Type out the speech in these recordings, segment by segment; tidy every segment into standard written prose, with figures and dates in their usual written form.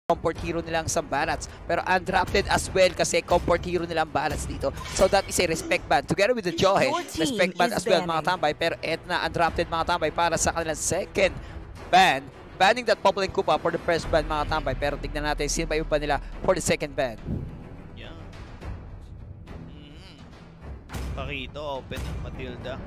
comfort hero nilang sa balance. Pero Undrafted as well kasi comfort hero nilang balance dito. So that is a respect ban. Together with the Johe, respect ban as well mga tambay. Pero eto na Undrafted mga tambay para sa kanilang second ban. Banning that Populin Kupa for the first ban mga tambay. Pero tignan natin sino ba yung ban nila for the second ban. Yeah. Pakito, open ng Matilda.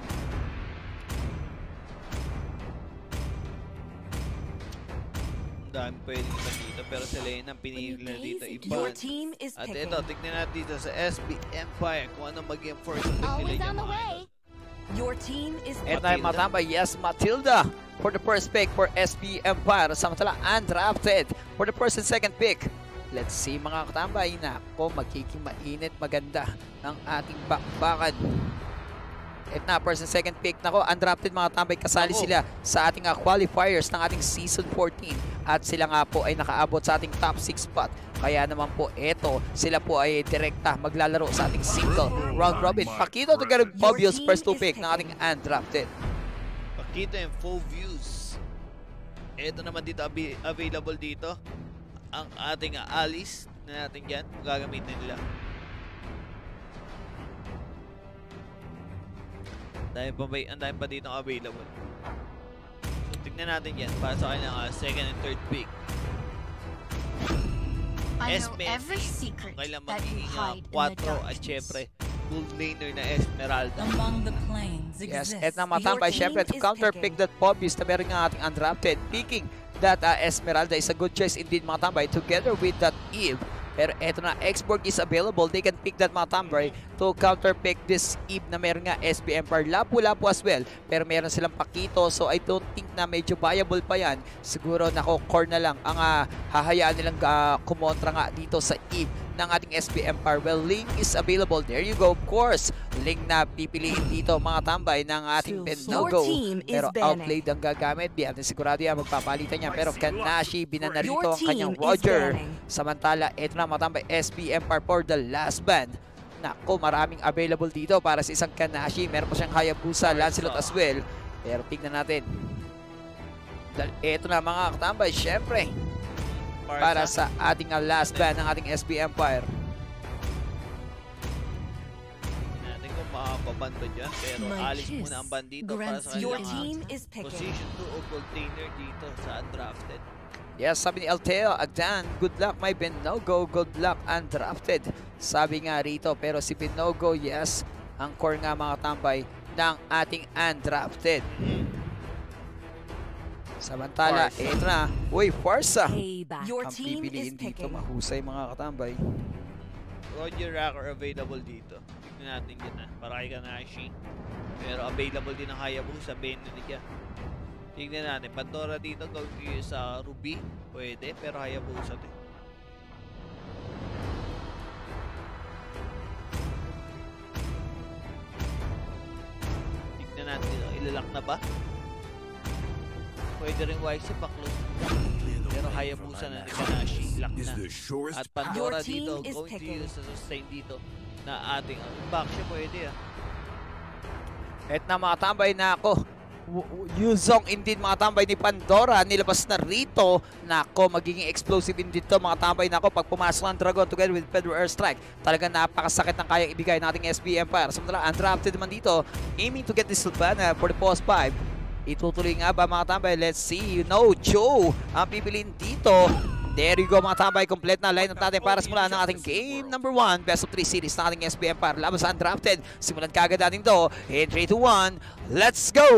Dami pwedeng naman dito pero si Lena ang pinili na dito iban. At ito, tignan natin dito sa SB Empire kung ano maging first pick nila yung mga ito. Ito na yung matambay, yes, Matilda for the first pick for SB Empire. Samantala, Undrafted for the first and second pick. Let's see mga katambay na kung magiging mainit maganda ang ating bakbakan. Ito na, first and second pick. Nako, Undrafted mga tambay, kasali sila sa ating qualifiers ng ating Season 14. At sila nga po ay nakaabot sa ating top 6 spot. Kaya naman po, eto, sila po ay direkta maglalaro sa ating single round robin. Pakito together with Pobios first to pick ng ating Undrafted. Pakito yung full views. Ito naman dito, available dito. Ang ating Alice na natin dyan, gagamitin nila. Ang dami pa dito available. So, tignan natin yan para sa kanilang second and third pick. S15, kailang magiging 4 at syempre gold laner na Esmeralda. Yes, at na matambay syempre to counter pick that Pobbies na meron nga ating Undrafted. Picking that Esmeralda is a good choice indeed mga tambay together with that Eve. Pero eto na, Xborg is available. They can pick that mga tambay to counter pick this Eve na meron nga SB Empire. Lapu-lapu as well. Pero meron silang Pakito. So I don't think na medyo viable pa yan. Siguro core na lang ang hahayaan nilang kumontra nga dito sa Eve ng ating SB Empire. Well, Ling is available. There you go. Of course, Ling na pipiliin dito mga tambay ng ating Bennogo. Pero outplayed ang gagamit. Di natin sigurado yan. Magpapalitan niya. Pero Kanashi, binana rito ang kanyang Roger. Samantala, eto na mga tambay, SB Empire for the last ban. Nako, maraming available dito para sa isang Kanashi. Meron pa siyang Hayabusa, Lancelot as well. Pero tignan natin. Eto na mga katambay, syempre. Para sa ating last ban ng ating SB Empire. Natin kung makapaban ba dyan. Pero alis muna ang ban dito para sa kanilang position 2 o gold laner dito sa Undrafted. Yes, sabi ni Alteo, Agdan, good luck my Bennogo, good luck Undrafted. Sabi nga rito, pero si Bennogo, yes, ang core nga mga tambay ng ating Undrafted. Samantala, ito na. Uy, Forza! Ang pipiliin dito, mahusay mga katambay. Roger Rocker available dito. Tignan natin yun para kay Kanashi. Pero available din ang Hayabusa, Benedict. Tignan natin, Pandora dito, go sa Ruby. Pwede, pero Hayabusa din. Tignan natin, ilalak na ba? Pwede rin YC pa-close. Pero Hayabusa na ni Kanashi. Lock na. At Pandora dito, going to use the sustain dito na ating back siya pwede Et na mga tambay na ako. Yuzong indeed mga tambay ni Pandora. Nilabas na rito. Nako, magiging explosive indeed to mga tambay na ako. Pag pumasok ng Dragon together with Pedro Airstrike, talagang napakasakit ng kayang ibigay nating SB Empire. Samantala, Undrafted naman dito. Aiming to get this Sylvana for the post 5. Itutuloy nga ba mga tambay? Let's see. No, Joe ang pipiliin dito. There you go mga tambay. Complete na lineup natin para simula ng ating game number 1. Best of 3 series ng ating SB Empire. Laban sa Undrafted. Simulan kagad natin to. In 3, 2, 1. Let's go!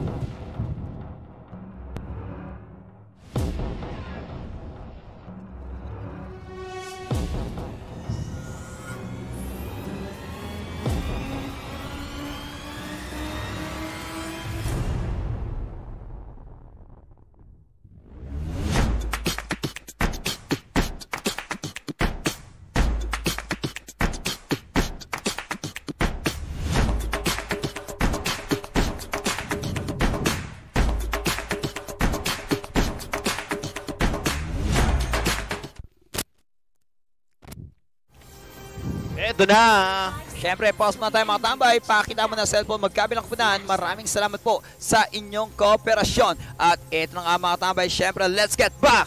Ito na! Siyempre, pause muna tayo mga tambay. Pakita mo na cellphone, magkabilang kupunan. Maraming salamat po sa inyong kooperasyon. At ito na nga mga tambay, siyempre, let's get back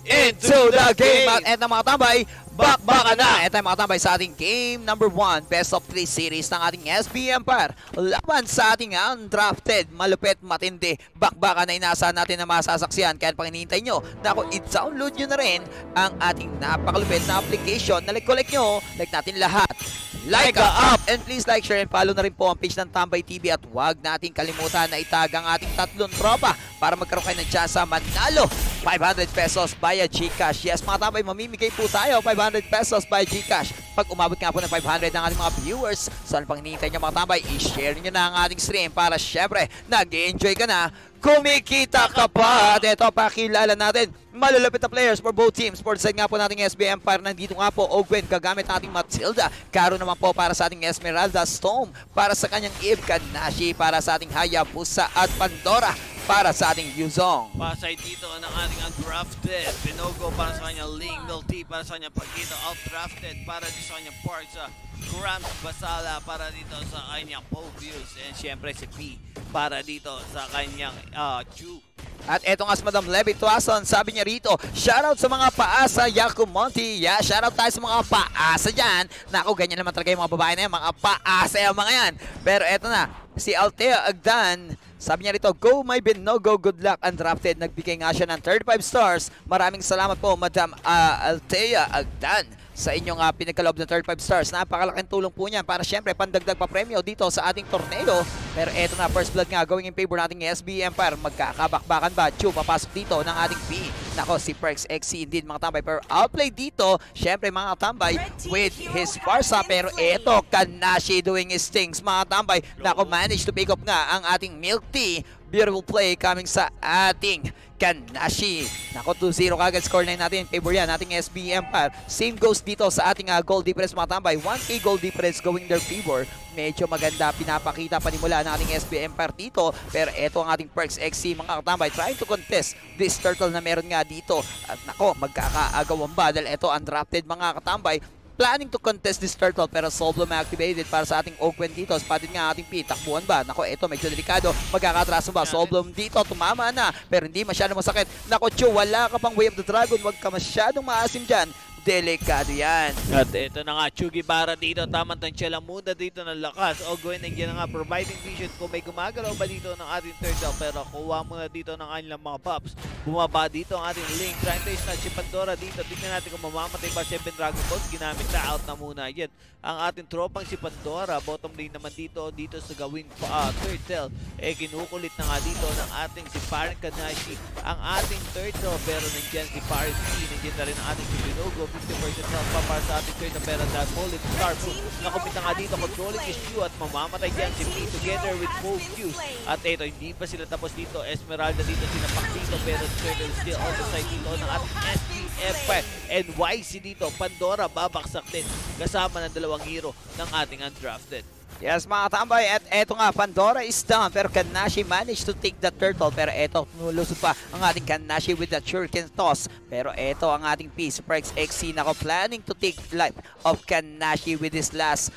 into the game. At eto mga tambay, bakbakan na. Ito yung mga tambay sa ating game number 1, best of 3 series ng ating SB Empire. Laban sa ating Undrafted, malupit, matindi. Bakbakan na inaasahan natin na masasaksiyan. Kaya pang hinihintay nyo, naku, i-download nyo na rin ang ating napakalupit na application. Nalik-collect nyo, like natin lahat. Like up! And please like, share, and follow na rin po ang page ng Tambay TV at huwag nating kalimutan na itag ang ating 3 tropa para magkaroon kayo ng chance sa manalo 500 pesos via GCash. Yes mga tambay, mamimigay po tayo 500 pesos via GCash. Pag umabot nga po ng 500 ng ating mga viewers, saan pang hinihintay nyo mga tambay, i-share nyo na ang ating stream para syempre nag-enjoy ka na, kumikita ka pa. At ito, pakilala natin malalapit na players for both teams. For the side nga po nating SB Empire, nandito nga po Ogwen, gagamit nating Matilda. Karo naman po para sa ating Esmeralda, Storm para sa kanyang Eve, Kanashi para sa ating Hayabusa at Pandora para sa ating Yuzong. Pasay dito ng ating Undrafted. Pinogo para sa kanyang Ling, Milty para sa kanyang Pagito, Outdrafted para dito sa kanyang Parza, Grams Basala para dito sa kanyang Povius, and syempre si P para dito sa kanyang Chu. At eto nga si Madam Levy Tuason, sabi niya rito, shoutout sa mga paasa, Yaku Monty. Yeah, shoutout tayo sa mga paasa dyan. Naku, ganyan naman talaga yung mga babae na yan, mga paasa yung mga yan. Pero eto na, si Altea Agdan, sabi niya rito, go my Binogo, good luck Undrafted. Nagbigay nga siya ng 35 stars. Maraming salamat po Madam Altea Agdan sa inyong pinagkaloob ng 35 stars. Napakalaking tulong po niyan para syempre pandagdag pa premyo dito sa ating torneo. Pero eto na, first blood nga going in favor nating SB Empire. Magkakabakbakan ba? Chu, papasok dito ng ating P. Nako, si Perks XC indeed mga tambay. Pero outplay dito, syempre mga tambay with his Farsa. Pero eto, Kanashi doing his things mga tambay. Nako, managed to pick up nga ang ating Milk Tea. Beautiful play coming sa ating Kanashi. Nako, 2-0 kagad score line natin. Favor yan, ating SB Empire. Same goes dito sa ating goal difference mga tambay. 1K goal difference going their favor. Medyo maganda pinapakita panimula ng ating SB Empire dito. Pero eto ang ating Perks XC mga katambay. Trying to contest this turtle na meron nga dito. At nako, magkakaagawan ba? Dahil eto Undrafted mga katambay. Planning to contest this turtle pero Soblom activated para sa ating Ogwen dito. Spotted nga ating P. Takbuhan ba? Nako, eto medyo delikado. Magkakatraso ba? Soblom dito. Tumama na. Pero hindi masyadong masakit. Nako, Chu, wala ka pang Way of the Dragon. Huwag ka masyadong maasim dyan. Delikado yan. At ito na nga, Chugi para dito. Tamang tansya muda dito ng lakas. Ogwen, nandiyan na nga, providing vision kung may gumagalaw ba dito ng ating turtle. Pero kuha muna dito ng kanilang mga pops. Bumaba dito ang ating Link. Trying to snatch si Pandora dito. Tingnan natin kung mamamatay ba 7 Dragon Balls. Ginamit na out na muna yan. Ang ating tropang si Pandora. Bottom lane naman dito sa gawing turtle. Kinukulit na nga dito ng ating si Parang Kanashi. Ang ating turtle. Pero nandiyan si Parang P. Nandiyan na rin ang ating si Binogo. 50% health pa para sa ating turtle. Pero that bullet star food. Nakumita nga dito. Controlling is Q at mamamatay dyan si P together with Focus. At ito, hindi pa sila tapos dito. Esmeralda dito sinapak dito. Pero turtle still on the side dito ng ating SPF. And YC dito. Pandora babaksak din. Kasama ng dalawang hero ng ating Undrafted. Yes mga tambay, at eto nga, Pandora is down pero Kanashi managed to take the turtle. Pero eto, nulusot pa ang ating Kanashi with the shuriken toss. Pero eto ang ating piece, Perks XC nako, planning to take life of Kanashi with this last,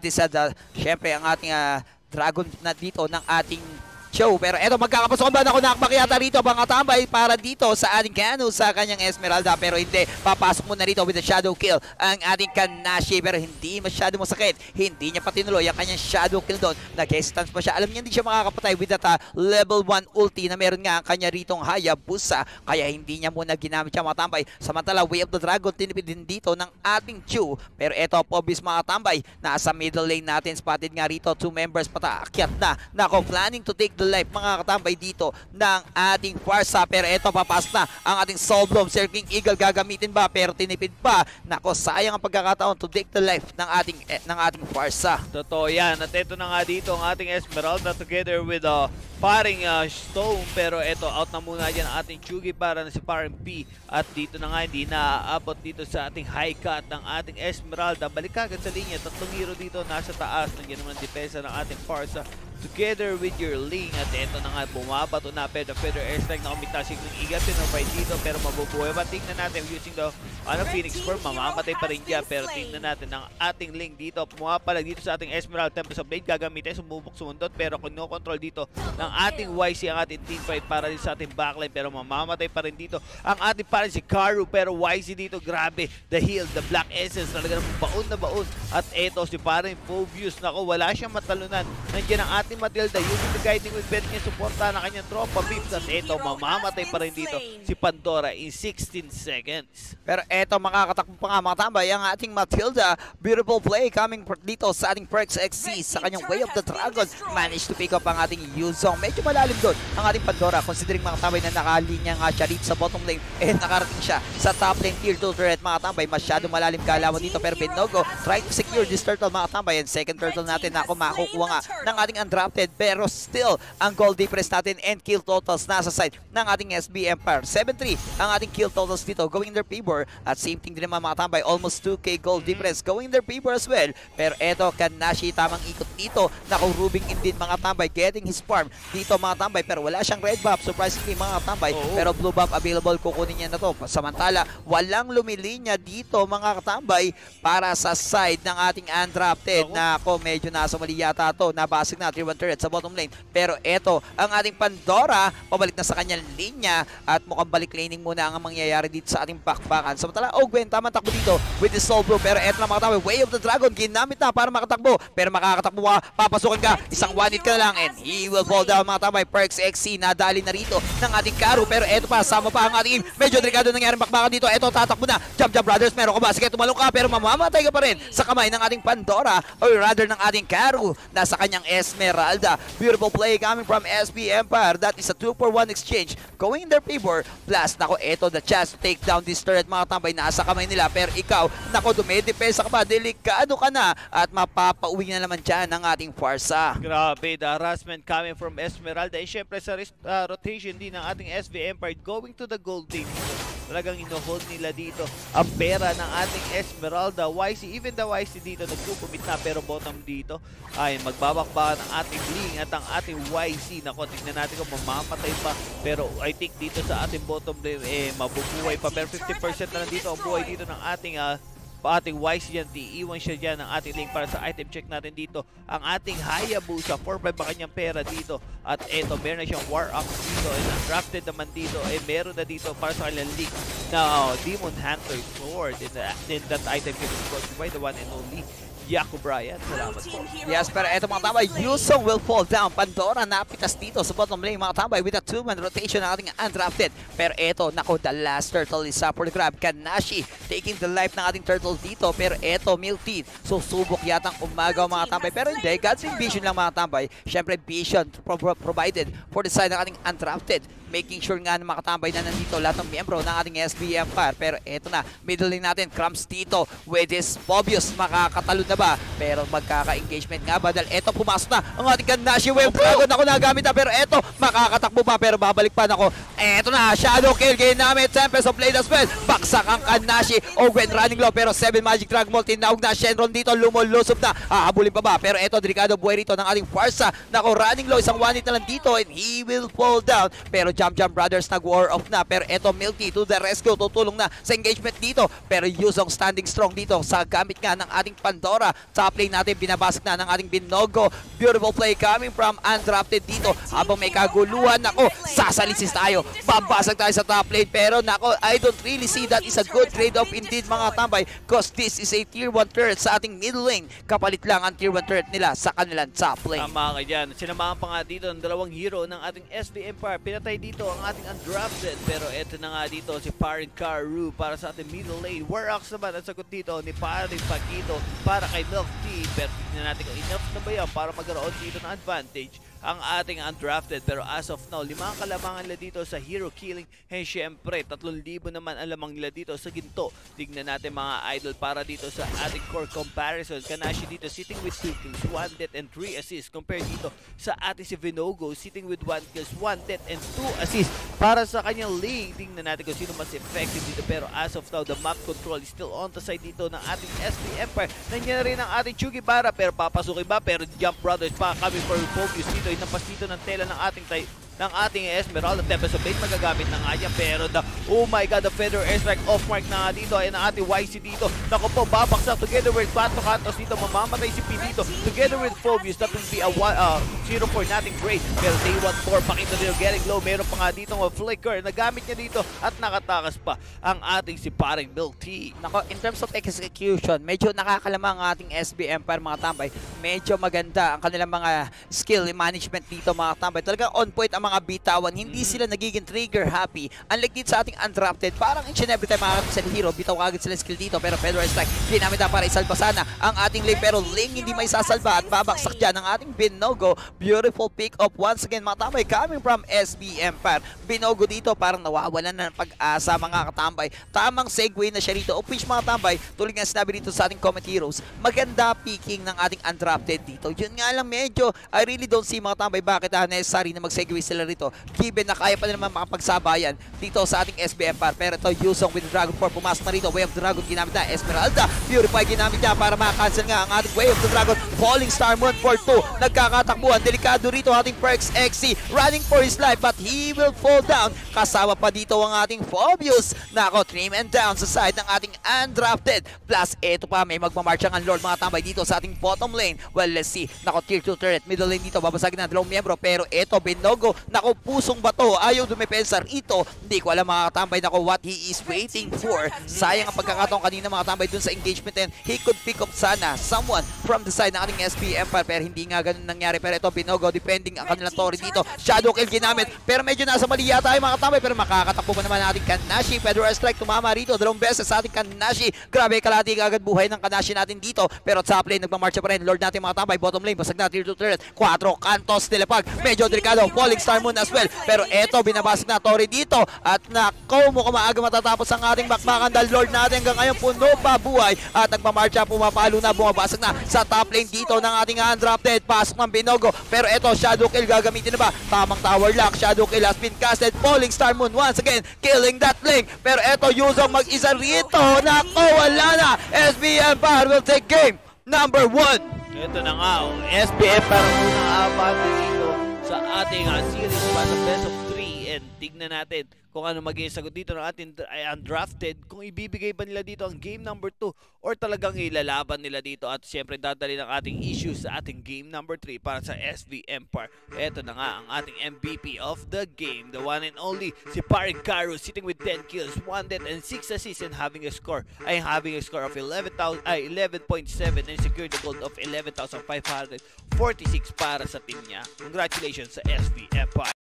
syempre ang ating dragon na dito ng ating show. Pero eto, magkakapasokan ba na ako nakmakiyata rito mga tambay para dito sa ating Kanu sa kanyang Esmeralda. Pero hindi, papasok muna rito with the shadow kill ang ating Kanashi. Pero hindi masyado masakit. Hindi niya pa tinuloy ang kanyang shadow kill doon. Nag-hesitance pa siya. Alam niya hindi siya makakapatay with that level 1 ulti na meron nga ang kanya ritong Hayabusa. Kaya hindi niya muna ginamit siya mga tambay. Samantala, Way of the Dragon tinipid din dito ng ating Chu. Pero eto, Pobis mga tambay, nasa middle lane natin. Spotted nga rito, 2 members pataakyat na. Nako, planning to take the life mga katambay dito ng ating Farsa. Pero eto, papasok na ang ating Soulbloom. Sir King Eagle gagamitin ba? Pero tinipid pa. Nako, sayang ang pagkakataon to take the life ng ating Farsa. Totoo yan. At eto na nga dito ang ating Esmeralda together with paring Stone. Pero eto, out na muna dyan ang ating Chugi para na si paring P. At dito na nga, hindi naaabot dito sa ating high cut ng ating Esmeralda. Balik agad sa linya. 3 hero dito nasa taas. Nandiyan naman ang depensa ng ating Farsa. together with your Ling. At eto na nga, bumabato na Feather Airstrike na kumitasig ng Igat. Pinapay dito pero mabubuhay pa. Tingnan natin using the Phoenix Form. Mamamatay pa rin dyan. Pero tingnan natin ang ating Ling dito. Pumapalag dito sa ating Esmeralda Tempest of Blade. Gagamitin, sumubok sumundot. Pero kino-control dito ng ating YC ang ating teamfight para din sa ating backline. Pero mamamatay pa rin dito ang ating parang si Karu. Pero YC dito, grabe. The heal, the Black Essence. Talaga naman baon na baon. At eto si parang Phobius. Nako, wala siyang matalunan. Nandiyan ang ating Matilda using the guiding with bet niya. Suporta na kanyang tropa Bips. At eto, mamamatay pa rin dito si Pandora in 16 seconds. Pero eto, makakatakbo pa nga mga tambay ang ating Matilda. Beautiful play coming dito sa ating Perks XC sa kanyang Way of the Dragon. Managed to pick up ang ating Yuzong. Medyo malalim doon ang ating Pandora considering mga tambay na nakalinya nga siya dito sa bottom lane. Nakarating siya sa top lane tier 2 turret mga tambay. Masyadong malalim kalawan dito pero Binogo trying to secure this turtle mga tambay. And second turtle natin na ako makukuha nga ng ating Undrafted pero still ang goal difference natin and kill totals nasa side ng ating SB Empire. 7-3 ang ating kill totals dito going in their favor at same thing din naman mga tambay. Almost 2k goal difference going in their favor as well. Pero eto Kanashi tamang ikot dito. Nakurubing in din mga tambay getting his farm dito mga tambay pero wala siyang red buff surprisingly mga tambay. Pero blue buff available kukunin niya na to. Samantala walang lumilinya dito mga katambay para sa side ng ating Undrafted na ako medyo nasa mali yata to. Nabasig na tier 1 turret sa bottom lane. Pero eto ang ating Pandora pabalik na sa kanyang linya at mukhang balik laning muna ang mangyayari dito sa ating bakbakan. Samantala Ogwen tamang takbo dito with the soul bro pero eto na mga tambay Way of the Dragon ginamit na para makatakbo pero makakatakbo ka papasukin ka isang one hit ka na lang and he will fall down mga tambay. Perks XC nadali na rito ng ating Karu pero eto pa sama pa ang ating medyo delikado nangyari bakbakan dito. Eto tatakbo na Jump Brothers meron ka ba? Sige tumalong ka pero mamamatay ka pa rin sa kamay ng ating Pandora or rather ng ating Karu nasa kanyang Esmeralda. Beautiful play coming from SB Empire. That is a 2-for-1 exchange going in their favor. Plus nako eto the chance to take down this turret mga tambay nasa kamay nila pero ikaw nako dumedepensa ka ba? Delikado ka na at mapapauwi na naman dyan ng ating Farsa. Grabe, the harassment coming from Esmeralda. And syempre sa rotation din ng ating SB Empire going to the gold team. Talagang ino-hold nila dito ang pera ng ating Esmeralda. YC, even the YC dito nagkukumit na pero bottom dito ay magbabakbakan ang ating Ling at ang ating YC. Nako, tignan natin kung mamamatay pa. Pero I think dito sa ating bottom lane mabubuhay pa. Pero 50% na lang dito ang buhay dito ng ating YC dyan. Iiwan siya dyan ng ating link para sa item check natin dito. Ang ating Hayabusa, 4-5 ba kanyang pera dito. At eto, meron na siyang War Axe dito. And Undrafted naman dito. Meron na dito para sa kanilang link na Demon Hunter Sword. And that item can be brought by the one and only Yaku Brian. Salamat po. Yes, pero eto mga tambay, Yusong will fall down. Pandora napitas dito sa bottom lane mga tambay with a 2-man rotation ng ating Undrafted. Pero eto, nako, the last turtle is up for the grab. Kanashi taking the life ng ating turtle dito. Pero eto, Milty, susubok yatang umagaw mga tambay. Pero hindi, Godsing Vision lang mga tambay. Siyempre, Vision provided for the side ng ating Undrafted. Making sure nga na makatambay na nandito lahat ng miyembro ng ating SB Empire. Pero eto na, middle lane natin, Crumbs dito with his Phobius. Makakatalon na ba? Pero magkaka-engagement nga ba? Dahil eto, pumasok na ang ating Kanashi Wave Dragon. Ako nagamit na, pero eto, makakatakbo pa, pero babalik pa. Ako, eto na, Shadow Kill, ginamit, Tempest of Blade as well. Baksak ang Kanashi, Ogwen running low, pero 7 Magic Dragon Ball, tinawag na, Shenron dito, lumulusob na, hahabulin pa ba? Pero eto, delikado buhay rito ng ating Farsa. Nako, running low, isang one hit na lang dito, and he will fall down. Pero Jump Brothers nag-war off na, pero eto, Milty to the rescue, tutulong na sa engagement dito. Pero Yuzong standing strong dito sa gamit nga ng ating Pandora. Top lane natin, binabasag na ng ating Binogo. Beautiful play coming from Undrafted dito. Habang may kaguluhan, nako, sasalisis tayo. Babasag tayo sa top lane. Pero nako, I don't really see that is a good trade-off indeed mga tambay. Because this is a tier 1 turret sa ating middle lane. Kapalit lang ang tier 1 turret nila sa kanilang top lane. Tama ka dyan. Sinamahan pa nga dito ng dalawang hero ng ating SB Empire. Pinatay dito ang ating Undrafted. Pero eto na nga dito si Parin Karu para sa ating middle lane. War Axe naman ang sagot dito ni Parin Pagito para kay Milk Tea. Pero tignan natin kung enough na ba yan para magkaroon dito ng advantage ang ating Undrafted. Pero as of now, 5 kalamangan nila dito sa hero killing. And syempre, 3,000 naman ang lamang nila dito sa ginto. Tignan natin mga idol para dito sa ating core comparison. Kanashi dito sitting with 2 kills, 1 death and 3 assists. Compared dito sa ating si Vinogo sitting with 1 kills, 1 death and 2 assists. para sa kanyang lane. Tingnan natin kung sino mas effective dito. Pero as of now, the map control is still on the side dito ng ating SV Empire. Nandiyan na rin ang ating Chugi Bara. Pero papasukin ba? Pero Jump Brothers pa kami for focus dito. Inampas dito ng tela ng ating Esmeralda. Tempest of Fate magagamit na nga niya. Pero oh my god, the Feather Airstrike off mark na nga dito. Ayan ang ating YC dito. Naku po, babaksak together with Pato Cantos dito. Mamamatay si P dito. Together with Phobius, that will be a 0-4 nating grade. Pero day 1-4, pakita dito getting low. Meron pa nga dito ng flicker. Nagamit niya dito at nakatakas pa ang ating si paring Milk Tea. Nako, in terms of execution, medyo nakakalamang ang ating SB Empire mga tambay. Medyo maganda ang kanilang mga skill management dito mga tambay. Talagang on point ang mga bitawan. Hindi sila nagiging trigger happy. Unlike dito sa ating Undrafted, parang each and every time makakita sa hero, bitaw agad sila skill dito. Pero Federal Strike, ginamit na para isalba sana ang ating lane. Pero lane hindi may sasalba at babaksak dyan ang ating Binogo. Beautiful pick up once again mga tambay coming from SB Empire. Binogo dito parang nawawalan na ng pag-asa mga katambay. Tamang segue na siya rito. O which mga tambay, tulad nga sinabi dito sa ating comment heroes, maganda picking ng ating Undrafted dito. Yun nga lang medyo, I really don't see mga tambay bakit necessary na mag-segue sila rito. Given na kaya pa naman makapagsabayan dito sa ating SB Empire. Pero ito, Yusong with Dragon 4, pumasok na rito. Way of the Dragon ginamit na. Esmeralda, Purify ginamit niya para makacancel nga ang ating Way of the Dragon. Falling Star Moon for 2. Nagkakatakbuhan. Delikado rito ating Perks XC. Running for his life but he will fall down. Kasama pa dito ang ating Phobius. Nako, trim and down sa side ng ating Undrafted. Plus, eto pa, may magmamarch ang Lord mga tambay dito sa ating bottom lane. Well, let's see. Nako, tier 2 turret. Middle lane dito. Babasagin na dalawang miyembro. Pero eto, Binogo. Nako, pusong bato. Ayaw dumepensa rito. Hindi ko alam mga katambay. Nako, what he is waiting for. Sayang ang pagkakataon kanina mga katambay dun sa engagement and he could pick up sana someone from the side ng ating SB Empire. Pero hindi nga ganun nangyari. Pero ito, Binogo, depending ang kanilang Tori dito. Shadow kill ginamit. Pero medyo nasa mali yata yung mga katambay. Pero makakatakbo pa naman ating Kanashi. Federal Strike tumama rito. Dalawang beses sa ating Kanashi. Grabe, kalahati agad buhay ng Kanashi natin dito. Pero top lane, nagmamarcha pa rin. Lord natin mga tambay. Bottom lane, basag na tier 2 turret. 4 Cantos nilapag. Medyo delikado. Falling Star Moon as well. Pero eto, binabasag na Tori dito. At nako, mukhang maaga matatapos ang ating bakbakan. Dahil Lord natin hanggang ngayon puno pa buhay. At nagmamarcha, pumapalo na, bumabasag na sa top lane dito ng ating Undrafted. Pasok ng Binogo. Pero eto, Shadow Kill gagamitin na ba? Tamang tower lock. Shadow Kill has been casted. Falling Star Moon once again, killing that link. Pero eto, Yuzong mag-isa rito. Nako, wala na. SB Empire will take game number 1. Ito na nga, SBF parang unang abante dito sa ating series pa sa best of 3. And tignan natin kung ano magiging sagot dito ng ating Undrafted, kung ibibigay ba nila dito ang game number 2 or talagang ilalaban nila dito at syempre dadali ng ating issues sa ating game number 3 para sa SV Empire. Ito na nga ang ating MVP of the game, the one and only si Paring Karu, sitting with 10 kills, 1 death and 6 assists and having a score of 11.7 and secured the gold of 11,546 para sa team niya. Congratulations sa SV Empire.